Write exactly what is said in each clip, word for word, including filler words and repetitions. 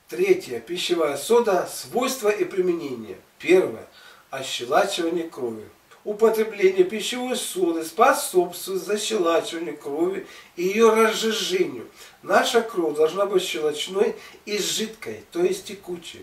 Третье. Пищевая сода. Свойства и применение. Первое. Ощелачивание крови. Употребление пищевой соды способствует защелачиванию крови и ее разжижению. Наша кровь должна быть щелочной и жидкой, то есть текучей.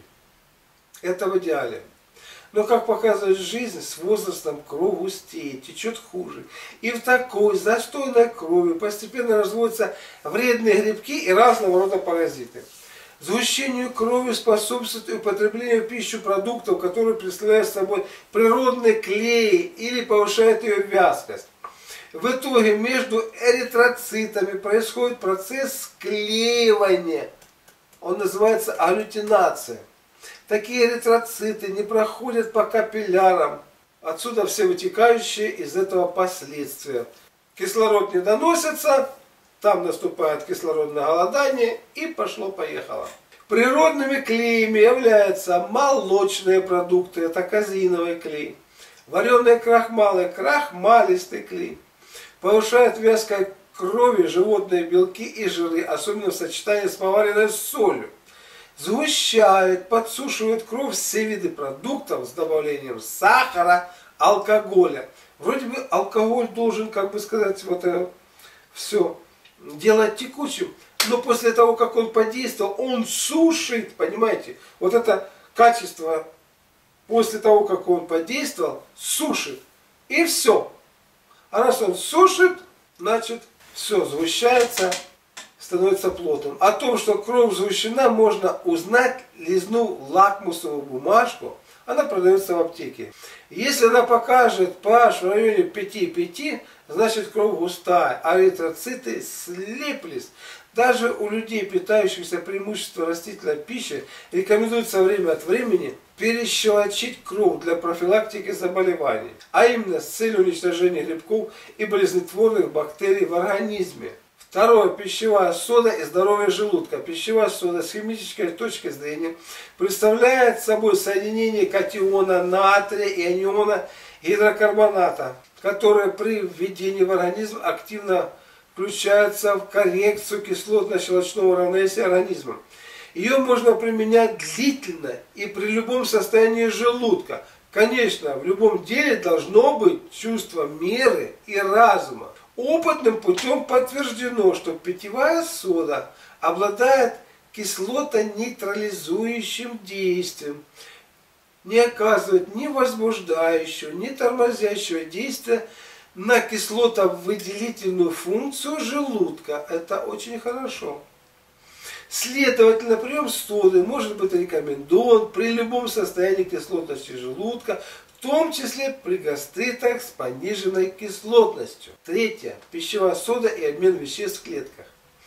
Это в идеале. Но, как показывает жизнь, с возрастом кровь густеет, течет хуже. И в такой застойной крови постепенно разводятся вредные грибки и разного рода паразиты. Сгущению крови способствует употребление в пищу продуктов, которые представляют собой природные клеи или повышают ее вязкость. В итоге между эритроцитами происходит процесс склеивания. Он называется агглютинация. Такие эритроциты не проходят по капиллярам. Отсюда все вытекающие из этого последствия. Кислород не доносится. Там наступает кислородное голодание и пошло-поехало. Природными клеями являются молочные продукты, это казеиновый клей. Вареные крахмалы, крахмалистый клей. Повышает вязкость крови животные белки и жиры, особенно в сочетании с поваренной солью. Сгущают, подсушивают кровь все виды продуктов с добавлением сахара, алкоголя. Вроде бы алкоголь должен, как бы сказать, вот это все делать текучим, но после того, как он подействовал, он сушит, понимаете? Вот это качество после того, как он подействовал, сушит. И все. А раз он сушит, значит, все сгущается, становится плотным. О том, что кровь сгущена, можно узнать, лизнув лакмусовую бумажку. Она продается в аптеке. Если она покажет pH в районе пяти и пяти, значит кровь густая, а эритроциты слиплись. Даже у людей, питающихся преимущественно растительной пищей, рекомендуется время от времени перещелочить кровь для профилактики заболеваний, а именно с целью уничтожения грибков и болезнетворных бактерий в организме. Второе. Пищевая сода и здоровье желудка. Пищевая сода с химической точки зрения представляет собой соединение катиона натрия и аниона гидрокарбоната, которые при введении в организм активно включаются в коррекцию кислотно-щелочного равновесия организма. Ее можно применять длительно и при любом состоянии желудка. Конечно, в любом деле должно быть чувство меры и разума. Опытным путем подтверждено, что питьевая сода обладает кислотонейтрализующим действием, не оказывает ни возбуждающего, ни тормозящего действия на кислотовыделительную функцию желудка. Это очень хорошо. Следовательно, прием соды может быть рекомендован при любом состоянии кислотности желудка, в том числе при гастритах с пониженной кислотностью. Третье. Пищевая сода и обмен веществ в клетках.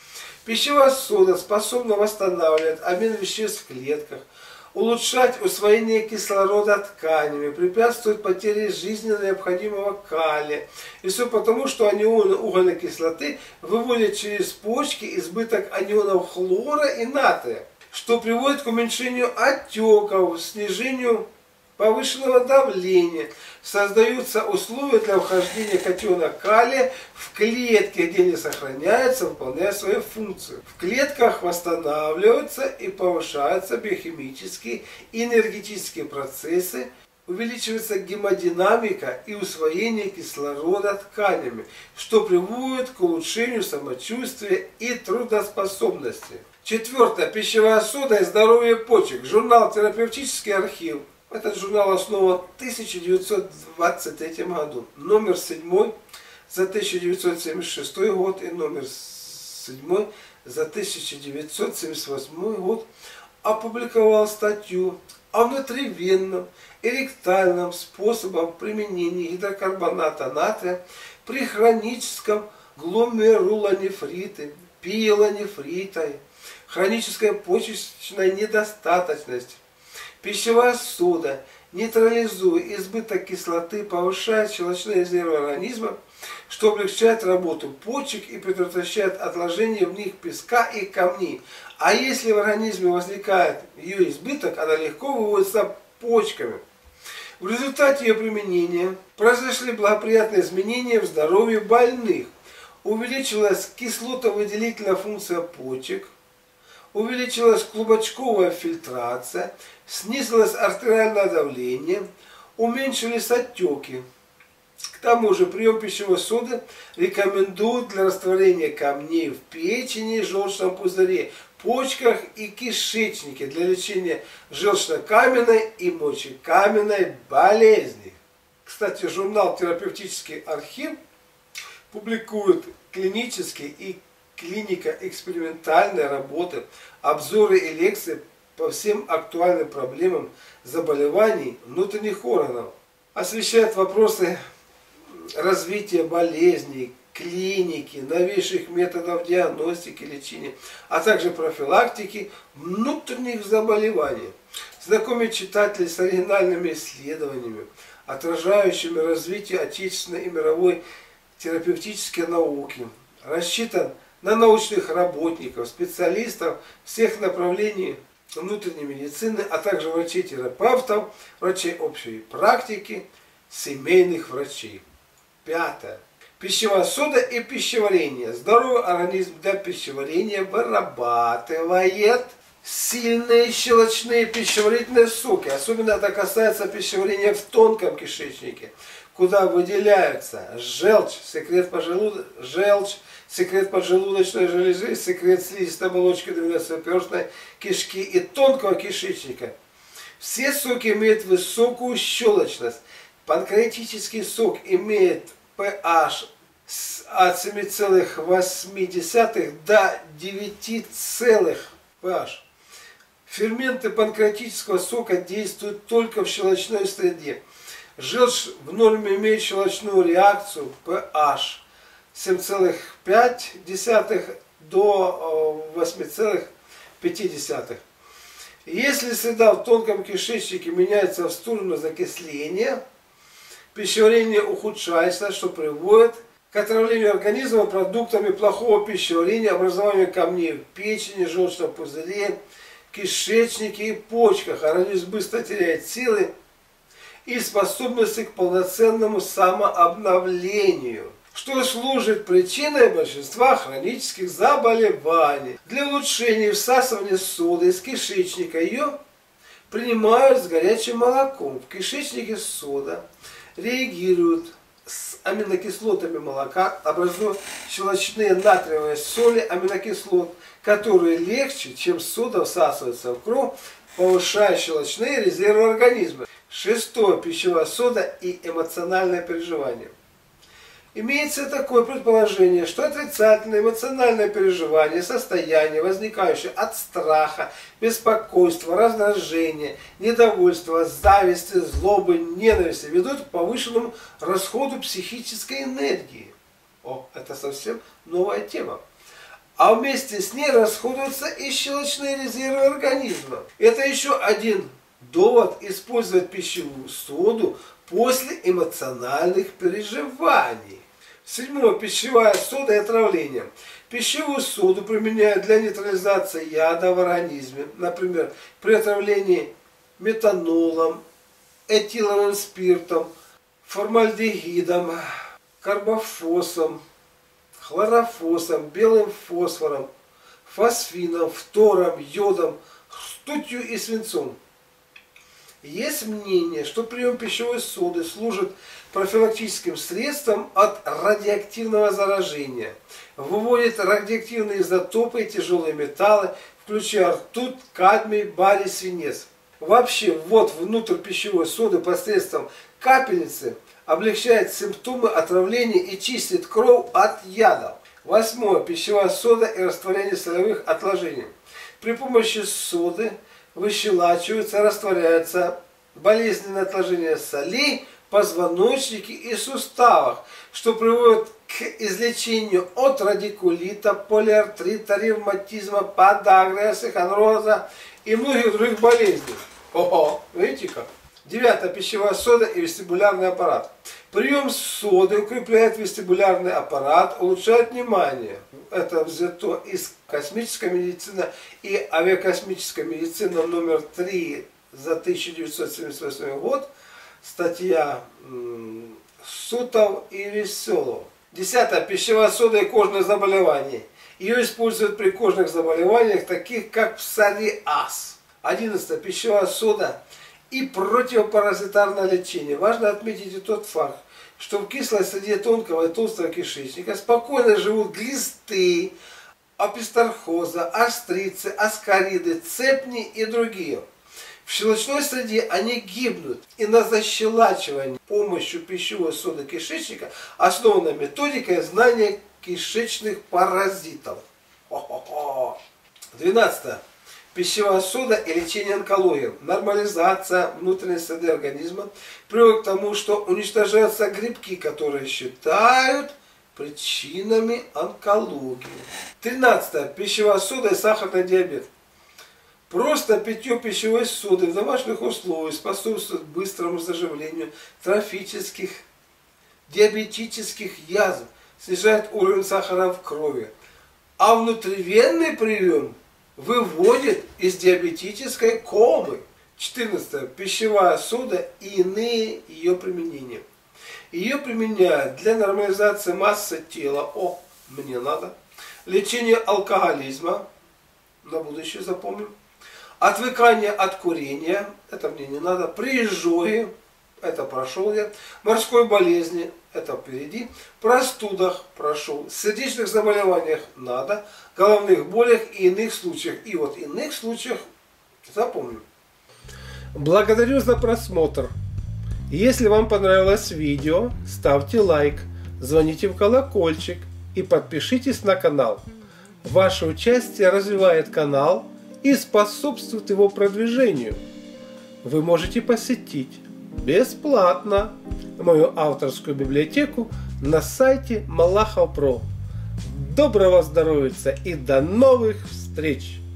Пищевая сода способна восстанавливать обмен веществ в клетках, улучшать усвоение кислорода тканями, препятствует потере жизненно необходимого калия. И все потому, что анионы угольной кислоты выводят через почки избыток анионов хлора и натрия, что приводит к уменьшению отеков, снижению повышенного давления. Создаются условия для вхождения катиона калия в клетки, где они сохраняются, выполняя свою функцию. В клетках восстанавливаются и повышаются биохимические и энергетические процессы, увеличивается гемодинамика и усвоение кислорода тканями, что приводит к улучшению самочувствия и трудоспособности. Четвертое. Пищевая сода и здоровье почек. Журнал «Терапевтический архив». Этот журнал основан в тысяча девятьсот двадцать третьем году. Номер седьмой за тысяча девятьсот семьдесят шестой год и номер седьмой за тысяча девятьсот семьдесят восьмой год опубликовал статью о внутривенном и ректальном способах применения гидрокарбоната натрия при хроническом гломерулонефрите, пиелонефрите, хронической почечной недостаточности. Пищевая сода, нейтрализуя избыток кислоты, повышает щелочные резервы организма, что облегчает работу почек и предотвращает отложение в них песка и камней. А если в организме возникает ее избыток, она легко выводится почками. В результате ее применения произошли благоприятные изменения в здоровье больных. Увеличилась кислотовыделительная функция почек, увеличилась клубочковая фильтрация, снизилось артериальное давление, уменьшились отеки. К тому же прием пищевой соды рекомендуют для растворения камней в печени, желчном пузыре, почках и кишечнике для лечения желчнокаменной и мочекаменной болезней. Кстати, журнал «Терапевтический архив» публикует клинические и клинико-экспериментальные работы, обзоры и лекции по всем актуальным проблемам заболеваний внутренних органов, освещает вопросы развития болезней, клиники, новейших методов диагностики, лечения, а также профилактики внутренних заболеваний. Знакомит читателей с оригинальными исследованиями, отражающими развитие отечественной и мировой терапевтической науки. Рассчитан на научных работников, специалистов всех направлений внутренней медицины, а также врачей-терапевтов, врачей общей практики, семейных врачей. Пятое. Пищевая сода и пищеварение. Здоровый организм для пищеварения вырабатывает сильные щелочные пищеварительные соки. Особенно это касается пищеварения в тонком кишечнике, куда выделяются желчь, секрет поджелудочной, желчь, секрет поджелудочной железы, секрет слизистой оболочки двенадцатиперстной кишки и тонкого кишечника. Все соки имеют высокую щелочность. Панкреатический сок имеет pH от семи целых восьми десятых до девяти целых pH. Ферменты панкреатического сока действуют только в щелочной среде. Желчь в норме имеет щелочную реакцию pH семь целых пять десятых до восьми целых пяти десятых. Если среда в тонком кишечнике меняется в сторону закисления, пищеварение ухудшается, что приводит к отравлению организма продуктами плохого пищеварения, образованию камней в печени, желчном пузыре, кишечнике и почках. Организм быстро теряет силы и способности к полноценному самообновлению, что служит причиной большинства хронических заболеваний. Для улучшения всасывания соды из кишечника ее принимают с горячим молоком. В кишечнике сода реагируют с аминокислотами молока, образуя щелочные натриевые соли аминокислот, которые легче, чем сода, всасываются в кровь, повышая щелочные резервы организма. Шестое. Пищевая сода и эмоциональное переживание. Имеется такое предположение, что отрицательное эмоциональное переживание, состояние, возникающее от страха, беспокойства, раздражения, недовольства, зависти, злобы, ненависти, ведут к повышенному расходу психической энергии. О, это совсем новая тема. А вместе с ней расходуются и щелочные резервы организма. Это еще один довод использовать пищевую соду после эмоциональных переживаний. Седьмое. Пищевая сода и отравление. Пищевую соду применяют для нейтрализации яда в организме. Например, при отравлении метанолом, этиловым спиртом, формальдегидом, карбофосом, хлорофосом, белым фосфором, фосфином, фтором, йодом, ртутью и свинцом. Есть мнение, что прием пищевой соды служит профилактическим средством от радиоактивного заражения, выводит радиоактивные изотопы и тяжелые металлы, включая ртуть, кадмий, барий, свинец. Вообще, ввод внутрь пищевой соды посредством капельницы облегчает симптомы отравления и чистит кровь от ядов. Восьмое. Пищевая сода и растворение солевых отложений. При помощи соды выщелачиваются, растворяются болезненные отложения солей в позвоночнике и суставах, что приводит к излечению от радикулита, полиартрита, ревматизма, подагры, остеохондроза и многих других болезней. Ого, видите как? Девятое. Пищевая сода и вестибулярный аппарат. Прием соды укрепляет вестибулярный аппарат, улучшает внимание. Это взято из космической медицины и авиакосмической медицины номер три за тысяча девятьсот семьдесят восьмой год. Статья Сутов и Веселов. Десятое. Пищевая сода и кожные заболевания. Ее используют при кожных заболеваниях, таких как псориаз. одиннадцатое. Пищевая сода и противопаразитарное лечение. Важно отметить и тот факт, что в кислой среде тонкого и толстого кишечника спокойно живут глисты, описторхоза, острицы, аскариды, цепни и другие. В щелочной среде они гибнут, и на защелачивание с помощью пищевой соды кишечника основана методика знания кишечных паразитов. двенадцатое. Пищевая сода и лечение онкологии. Нормализация внутренней среды организма приводит к тому, что уничтожаются грибки, которые считают причинами онкологии. тринадцатое. Пищевая сода и сахарный диабет. Просто питье пищевой соды в домашних условиях способствует быстрому заживлению трофических, диабетических язв, снижает уровень сахара в крови. А внутривенный прием выводит из диабетической комы. четырнадцатое. Пищевая сода и иные ее применения. Ее применяют для нормализации массы тела. О, мне надо. Лечение алкоголизма. На будущее запомним. Отвыкание от курения. Это мне не надо. При изжоге. Это прошел я. Морской болезни. Это впереди. Простудах прошел. Сердечных заболеваниях надо. Головных болях и иных случаях. И вот иных случаях запомним. Благодарю за просмотр. Если вам понравилось видео, ставьте лайк, звоните в колокольчик и подпишитесь на канал. Ваше участие развивает канал и способствует его продвижению. Вы можете посетить бесплатно мою авторскую библиотеку на сайте Малахов точка про. Доброго здоровья и до новых встреч!